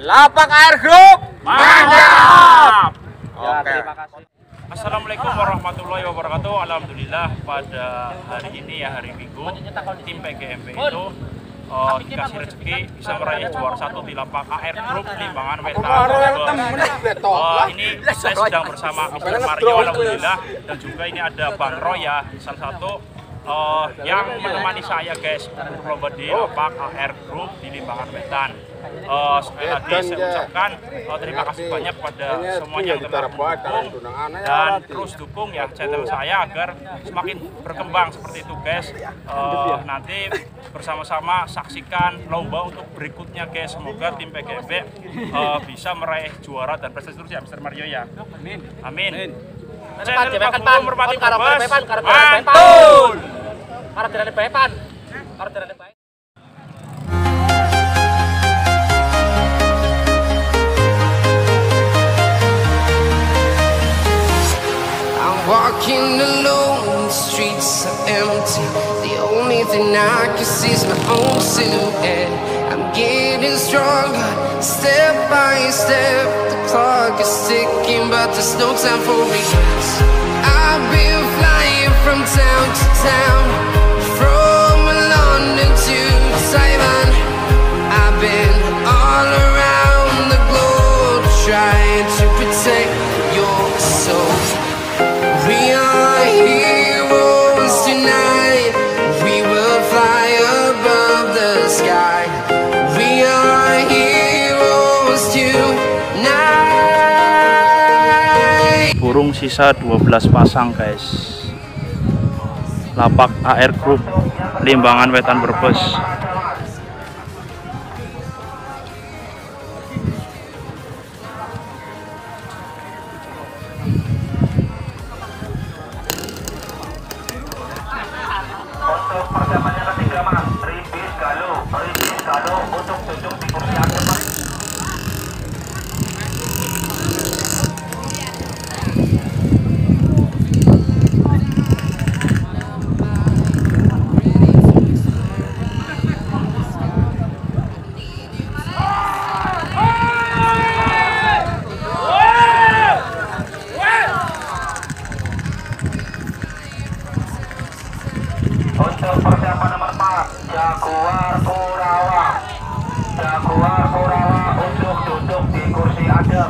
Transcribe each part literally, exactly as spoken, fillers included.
Lapak Air Group. Mantap. Ya, Oke. terima kasih. Assalamualaikum warahmatullahi wabarakatuh. Alhamdulillah pada hari ini ya hari Minggu tim P G M B itu uh, dikasih rezeki bisa meraih juara satu di Lapak Air Group Limbangan Wetan. Uh, ini saya sedang bersama Mister Mario alhamdulillah, dan juga ini ada Bang Roy ya, salah satu uh, yang menemani saya guys untuk lomba di Lapak Air Group di Limbangan Wetan. Uh, sekali lagi saya ucapkan uh, terima kasih banyak pada semuanya yang telah mendukung dan terus dukung ya channel saya agar semakin berkembang seperti itu guys. Uh, nanti bersama-sama saksikan lomba untuk berikutnya guys. Semoga tim P G M B uh, bisa meraih juara dan prestasi terus ya Mister Mario ya. Amin. Amin. Channel Pak Guru Merpati Brebes. Mantul. Karakternya Bepan. Karakternya baik. Walking alone, the streets are empty. The only thing I can see is my own silhouette. I'm getting stronger, step by step. The clock is ticking, but there's no time for regrets. I've been flying from town to town, from London to Taiwan. I've been all around the globe, trying to protect your soul. We are heroes tonight. We will fly above the sky. We are heroes tonight. Burung sisa dua belas pasang guys. Lapak Air Group Limbangan Wetan Brebes. Untuk persiapannya ketiga mas, Ribis Galuh, Ribis Galuh untuk duduk di kursi akhir mas. Untuk persiapan nomor empat, Jaguar Kurawa. Jaguar Kurawa untuk duduk di kursi adem.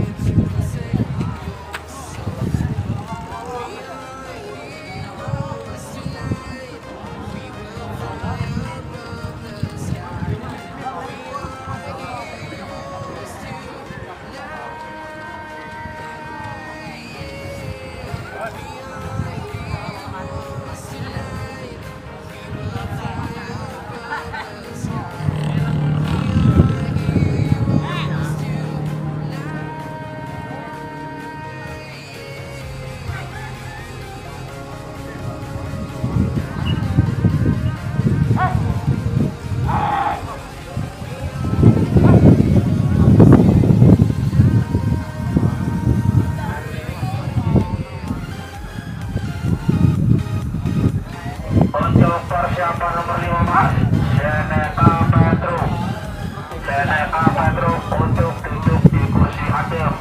Untuk persiapan nomor lima mas, Seneca Petro. Seneca Petro untuk duduk di kursi adem.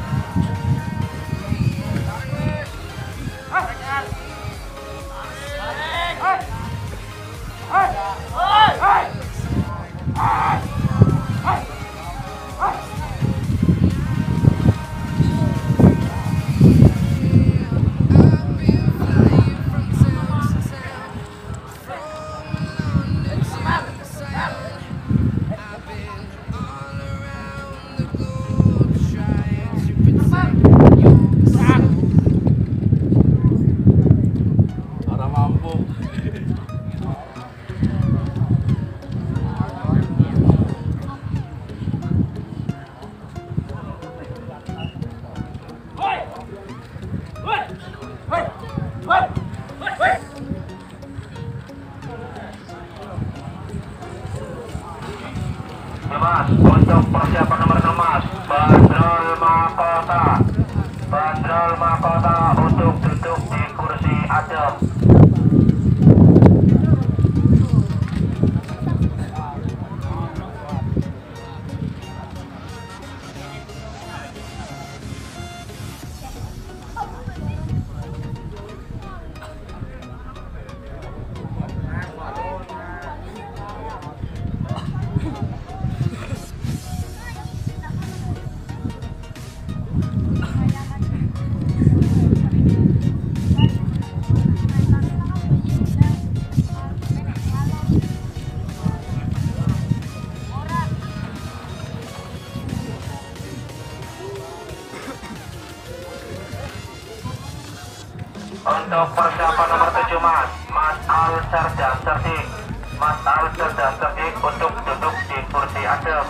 Mas, untuk persiapan nomor enam mas, Badrul Mahkota. Badrul Mahkota untuk duduk di kursi adem. Untuk persiapan nomor tujuh Mas, Mas Al Sarjan Cerdik. Mas Al Sarjan Cerdik untuk duduk di kursi adem.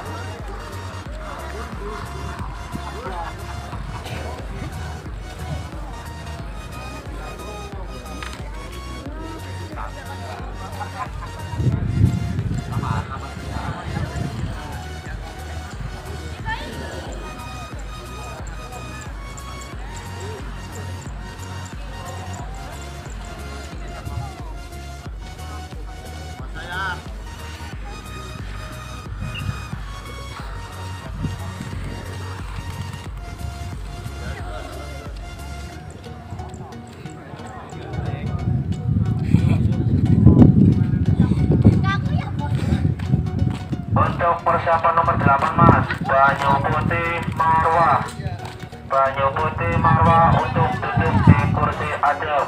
Untuk persiapan nomor delapan Mas, Banyu Putih Marwah. Banyu Putih Marwah untuk duduk di kursi adem.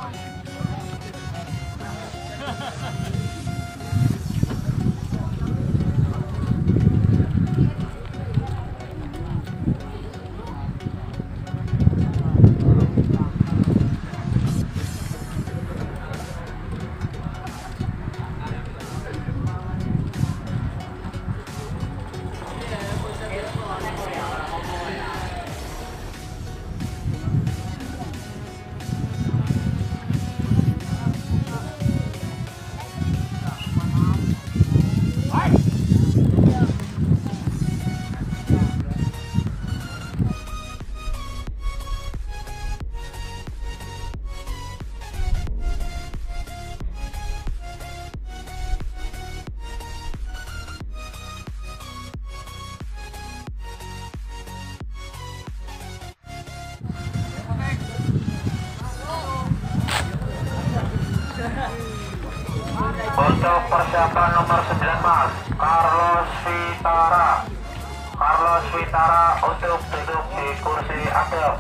Untuk persiapan nomor sembilan Mas, Carlos Vitara. Carlos Vitara untuk duduk di kursi adem.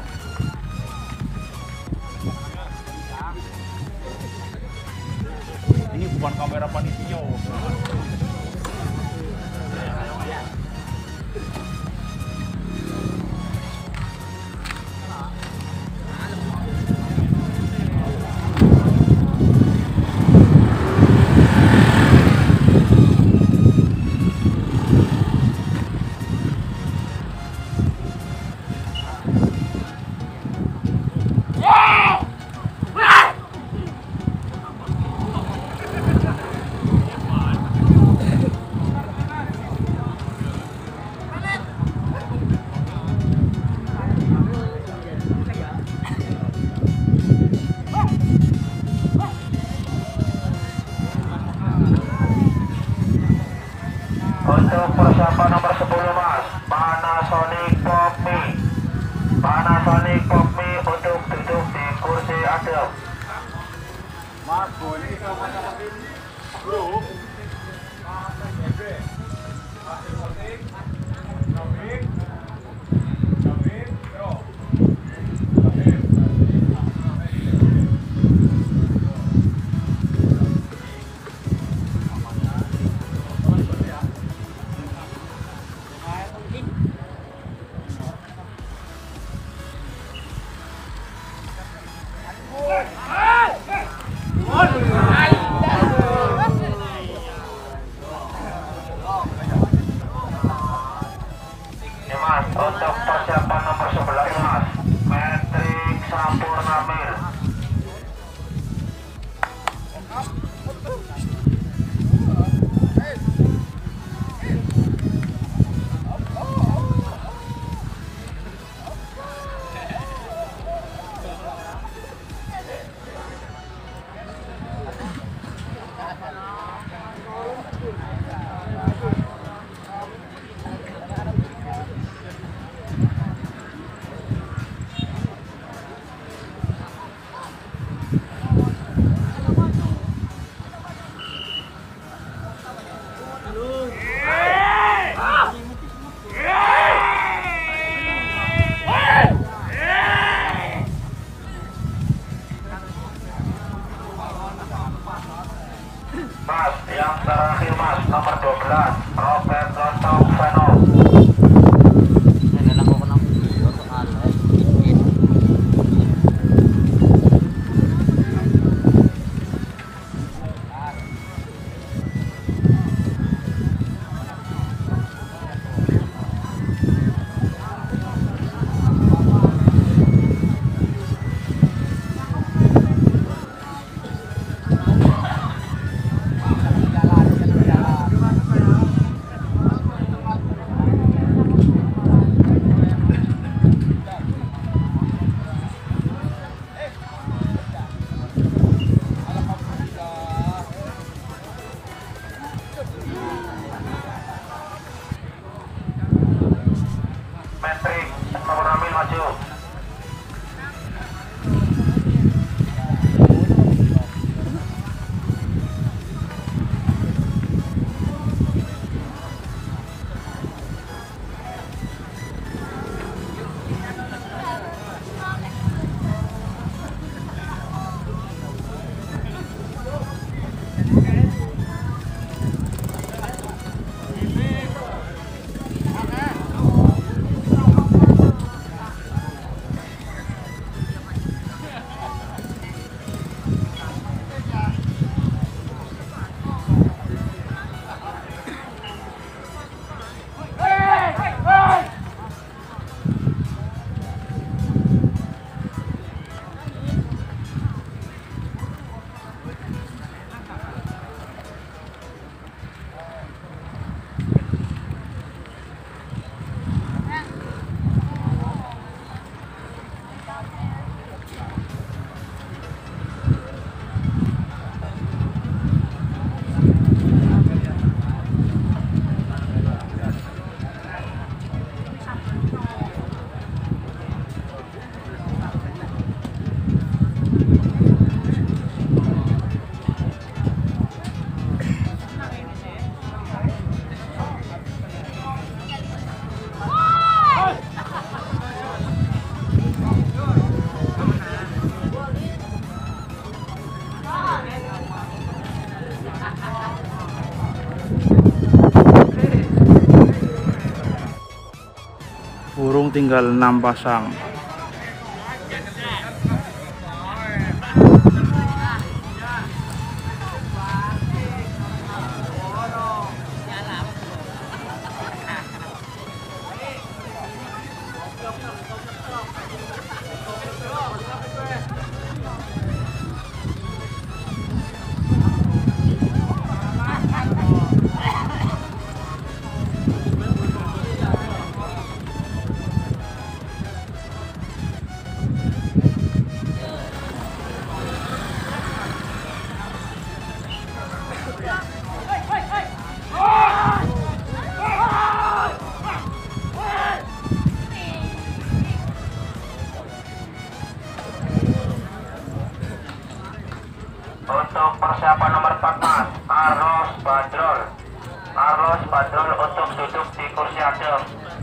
Ini bukan kamera panitia. Untuk persiapan nomor sepuluh Mas, Panasonic Pop Me. Panasonic Pop Me untuk duduk di kursi adem. Mas boleh sama-sama bro. Untuk persiapan nomor sebelas Mas, Patrick Sampurnamil. maju. Burung tinggal enam pasang. Untuk persiapan nomor empat belas, Carlos Badrol. Carlos Badrol untuk duduk di kursi adem.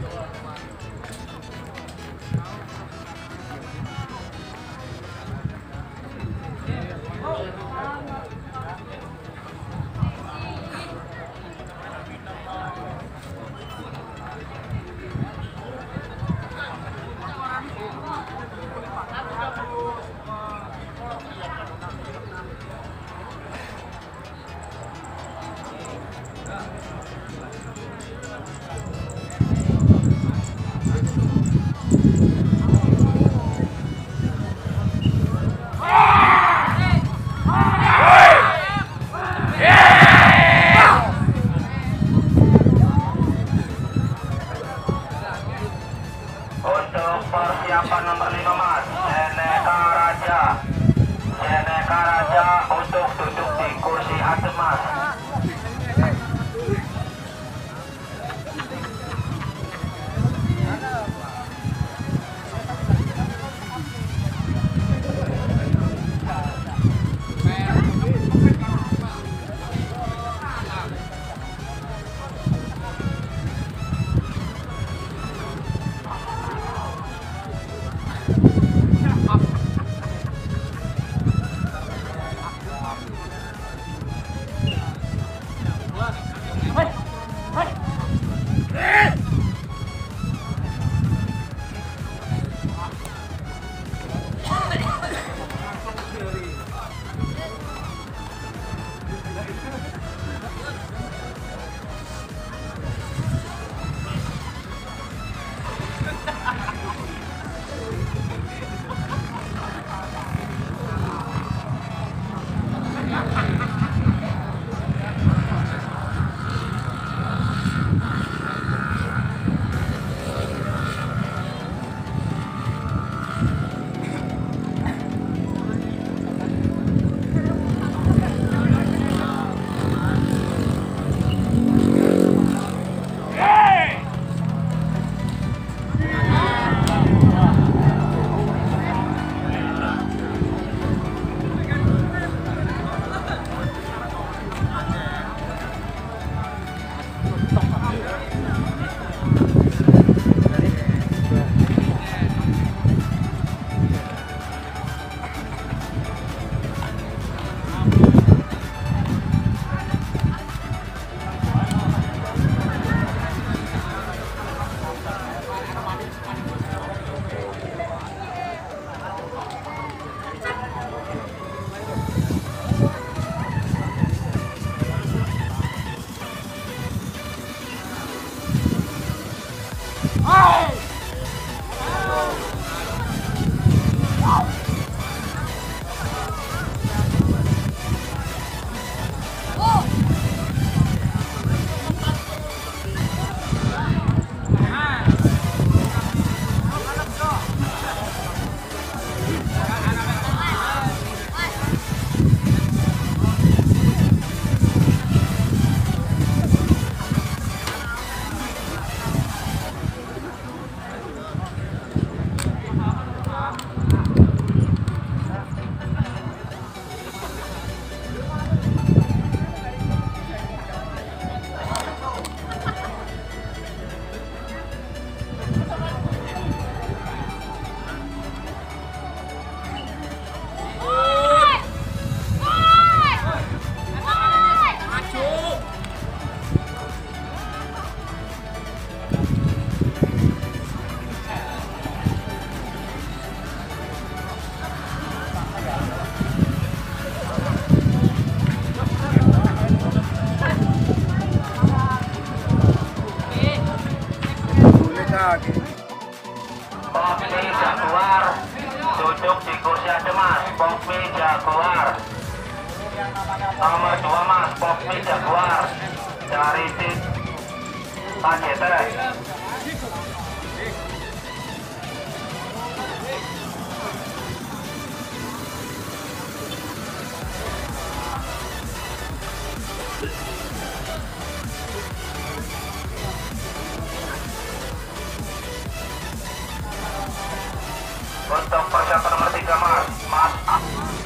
Untuk persiapan nomor lima belas, Seneka Raja. Seneka Raja untuk duduk di kursi adem, Mas. you. Popmi Jaguar duduk di kursi aja mas. Popmi Jaguar nomor dua mas. Popmi Jaguar dari tim K J T. Untuk persiapan nomor tiga mas, mas A.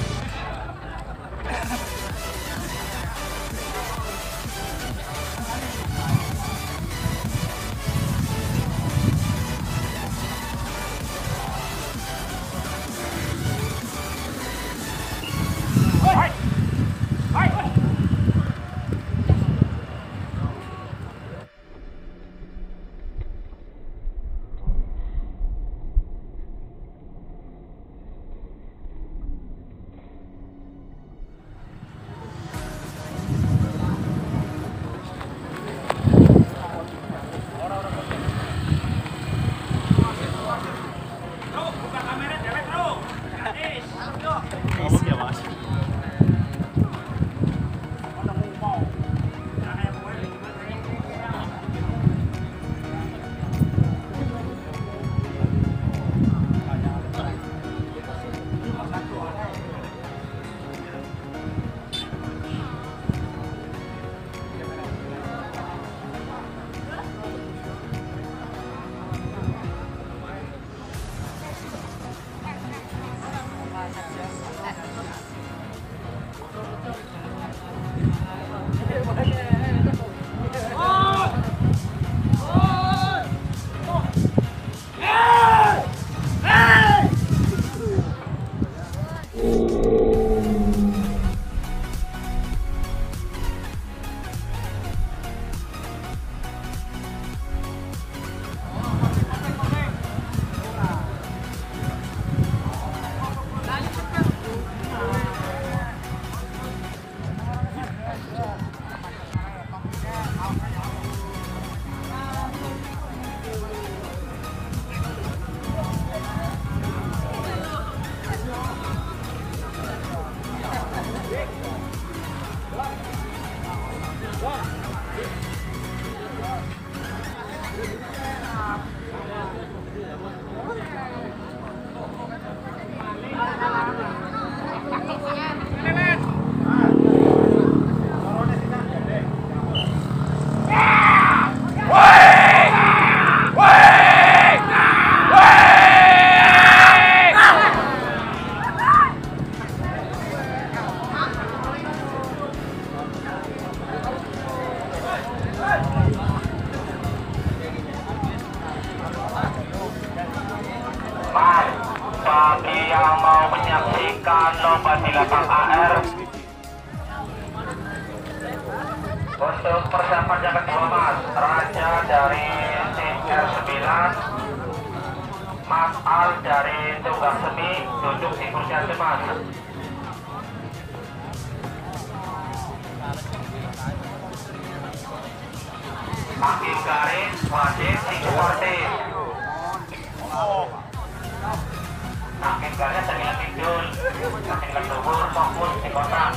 Bagi yang mau menyaksikan lomba di lapang A R, untuk persiapan yang kedua mas, Raja dari tim R sembilan, Mas Al dari Tunggal Semi duduk di kursi aja mas. Hakim garis wajib diikuti. Hakim garis dengan tidur, hakim kedubur fokus di kotak.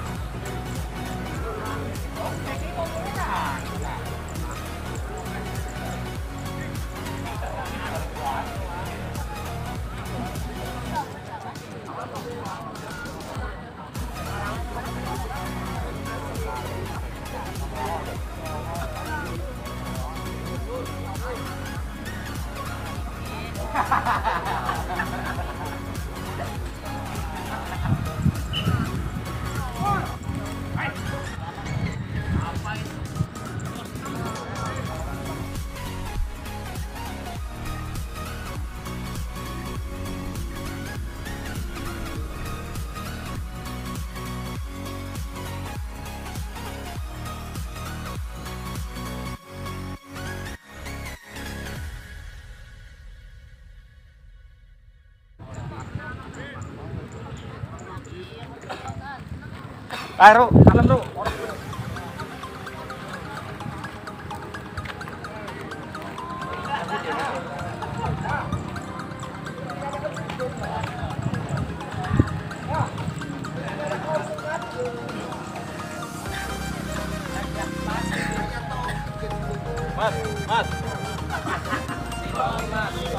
Ayo, salam bro.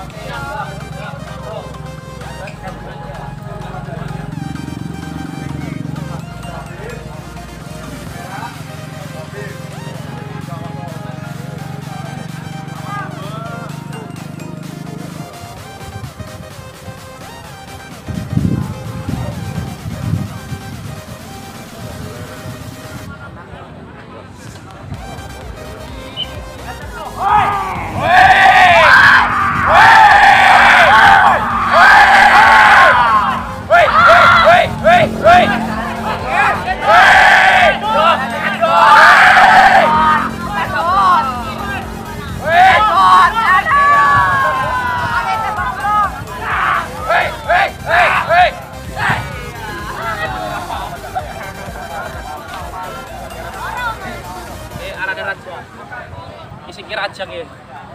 Isi kira aja ya.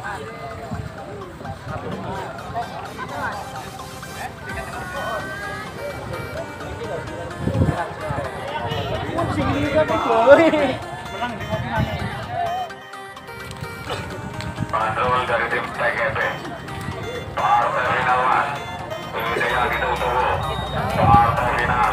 Patrol dari tim T G P partai final mas ini yang kita tunggu partai final.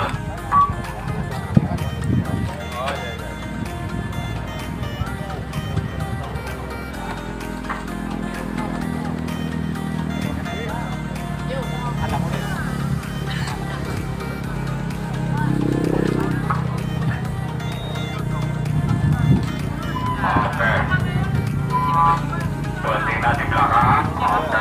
Oke, betina di belakang. Oke.